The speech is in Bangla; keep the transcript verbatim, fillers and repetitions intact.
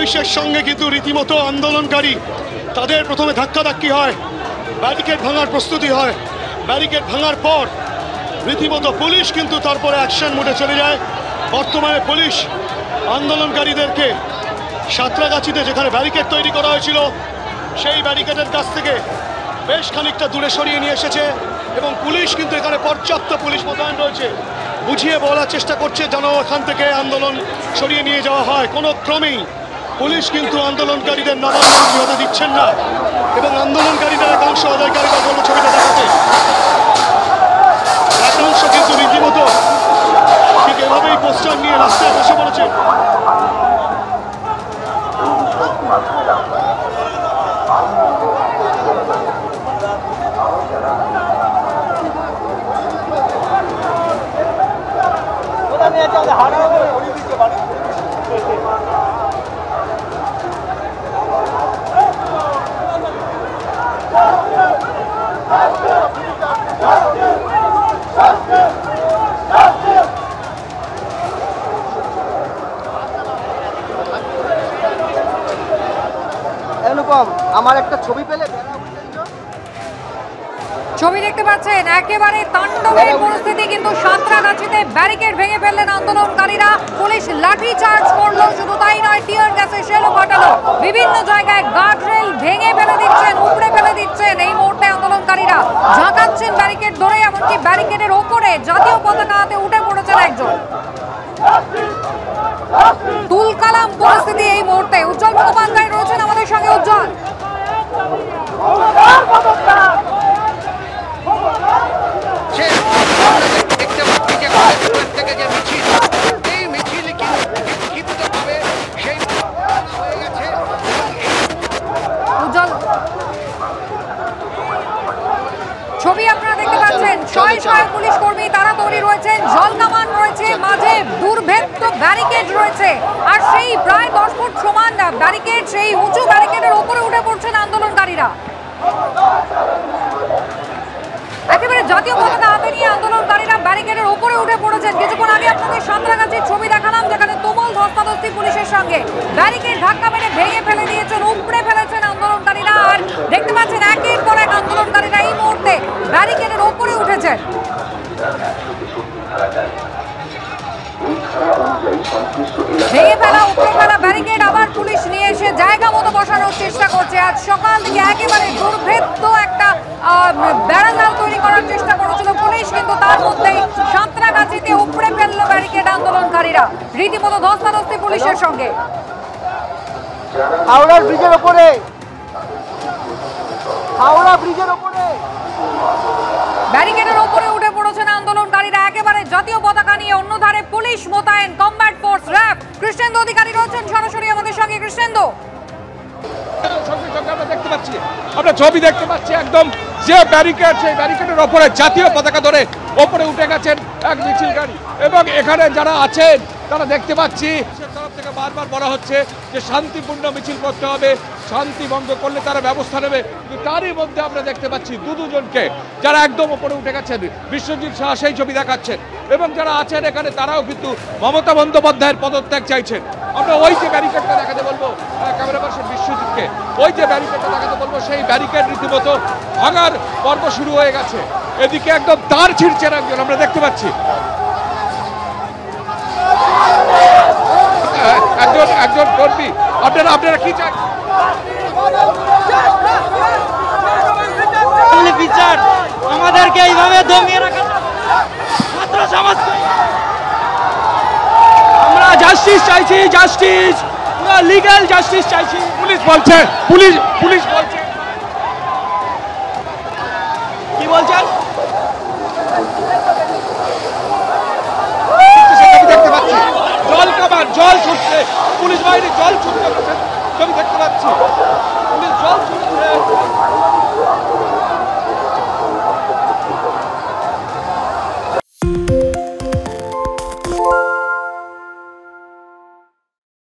পুলিশের সঙ্গে কিন্তু রীতিমতো আন্দোলনকারী তাদের প্রথমে ধাক্কাধাক্কি হয়, ব্যারিকেড ভাঙার প্রস্তুতি হয়। ব্যারিকেড ভাঙার পর রীতিমতো পুলিশ কিন্তু তারপরে অ্যাকশন মোডে চলে যায়। বর্তমানে পুলিশ আন্দোলনকারীদেরকে সাঁতরাগাছিতে যেখানে ব্যারিকেড তৈরি করা হয়েছিল সেই ব্যারিকেডের কাছ থেকে বেশ খানিকটা দূরে সরিয়ে নিয়ে এসেছে এবং পুলিশ কিন্তু এখানে পর্যাপ্ত পুলিশ মোতায়েন রয়েছে। বুঝিয়ে বলার চেষ্টা করছে যেন এখান থেকে আন্দোলন সরিয়ে নিয়ে যাওয়া হয়। কোনো ক্রমেই পুলিশ কিন্তু আন্দোলনকারীদের নবান্নমুখী হতে দিচ্ছেন না এবং আন্দোলনকারীদের একাংশ আদায়কারীরা বলবো ছবিটা দেখাতে একাংশ কিন্তু রীতিমতো ঠিক এভাবেই পোস্টার নিয়ে রাস্তায় বসে পড়েছে। আমার একটা ছবি পেলে ছবি দেখতে পাচ্ছেন একেবারে তাণ্ডবের পরিস্থিতি কিন্তু সাঁতরাগাছিতে ব্যারিকেড ভেঙে ফেললেন আন্দোলনকারীরা। পুলিশ লাঠি চার্জ করলো, শুধু তাই নয় টিয়ার গ্যাসের শেলও ফাটালো। বিভিন্ন জায়গায় গার্ডরেল ভেঙে ফেলে দিচ্ছেন, উপড়ে ফেলে দিচ্ছেন। এই মুহূর্তে আন্দোলনকারীরা ঝাঁকাচ্ছেন ব্যারিকেড ধরে, এমনকি ব্যারিকেডের ওপরে জাতীয় পতাকা হাতে উঠে পড়েছেন একজন। তুলকালাম পরিস্থিতি এই মুহূর্তে। উজ্জ্বল মুখোপাধ্যায় রয়েছেন আমাদের সঙ্গে। উজ্জ্বল, ছবি আপনারা দেখতে পাচ্ছেন, ছয় ছয় পুলিশ কর্মী তারা তৈরি রয়েছেন, জল কামান রয়েছে, মাঝে দুর্ভেদ্য ব্যারিকেড রয়েছে, আর সেই প্রায় দশ ফুট সমান ব্যারিকেড, সেই উঁচু ব্যারিকেডের উপরে উঠে পড়ছেন আন্দোলনকারীরা। একেবারে জাতীয় পতাকা হাতে নিয়ে আন্দোলনকারীরা ব্যারিকেডের উপরে উঠে পড়েছেন। কিছুক্ষণ আগে আপনাদের সাঁতরাগাছির ছবি দেখালাম যেখানে তুমুল ধস্তাধস্তি পুলিশের সঙ্গে। ব্যারিকেড ধাক্কা মেরে ভেঙে ফেলে দিয়েছেন, উপড়ে ফেলেছেন আন্দোলনকারীরা। আর দেখতে পাচ্ছেন একের পর এক আন্দোলনকারীরা এই মুহূর্তে ব্যারিকেডের উপরে উঠেছেন। ভেঙে ফেলা, উপড়ে ফেলা ব্যারিকেড আবার পুলিশ নিয়ে এসে জায়গা মতো বসানোর চেষ্টা করছে। আজ সকাল থেকে একেবারে দুর্ভেদ্য একটা বেড়াজাল তৈরি করার চেষ্টা করেছিল পুলিশ, কিন্তু তার মধ্যেই সাঁতরাগাছিতে উপড়ে ফেললো ব্যারিকেড আন্দোলনকারীরা। রীতিমতো ধস্তাধস্তি পুলিশের সঙ্গে। হাওড়া ব্রিজের উপরে হাওড়া ব্রিজের উপরে ব্যারিকেডের উপরে উঠে পড়েছেন আন্দোলনকারীরা একেবারে জাতীয় পতাকা নিয়ে। অন্য ধারে পুলিশ মোতায়েন, কমব্যাট ফোর্স, র্যাব। কৃষ্ণেন্দু অধিকারী রয়েছেন সরাসরি আমাদের সঙ্গে। কৃষ্ণেন্দু, আমরা দেখতে পাচ্ছি, আমরা ছবি দেখতে পাচ্ছি একদম যে ব্যারিকেড, সেই ব্যারিকেডের ওপরে জাতীয় পতাকা ধরে ওপরে উঠে গেছেন এক মিছিল গাড়ি। এবং এখানে যারা আছেন তারা দেখতে পাচ্ছি তরফ থেকে বারবার বলা হচ্ছে যে শান্তিপূর্ণ মিছিল করতে হবে, শান্তি ভঙ্গ করলে তারা ব্যবস্থা নেবে। কিন্তু তারই মধ্যে আমরা দেখতে পাচ্ছি দু দুজনকে যারা একদম ওপরে উঠে গেছেন। বিশ্বজিৎ শাহ সেই ছবি দেখাচ্ছেন এবং যারা আছেন এখানে তারাও কিন্তু মমতা বন্দ্যোপাধ্যায়ের পদত্যাগ চাইছেন। আমরা ওই যে ব্যারিকেডটা দেখাতে বলবো ক্যামেরা পার্সন বিশ্বজিৎকে, ওই যে ব্যারিকেডটা দেখাতে বলবো সেই ব্যারিকেড রীতিমতো ভাঙার পর্ব শুরু হয়ে গেছে। এদিকে একদম তার ছিঁড়ছেন একজন, আমরা দেখতে পাচ্ছি একজন একজন কর্মী। আপনারা আপনারা কি চান? বিচার আমাদেরকে এইভাবে দমিয়ে রাখা ছাত্র সমাজ। আমরা জাস্টিস চাইছি, জাস্টিস, পুরো লিগ্যাল জাস্টিস চাইছি। পুলিশ বলছে পুলিশ পুলিশ বলছে কি বলছেন? দেখতে পাচ্ছি জল কামান, জল ছুটছে, পুলিশ বাহিনী জল ছুটতে ছবি দেখতে পাচ্ছি। পুলিশ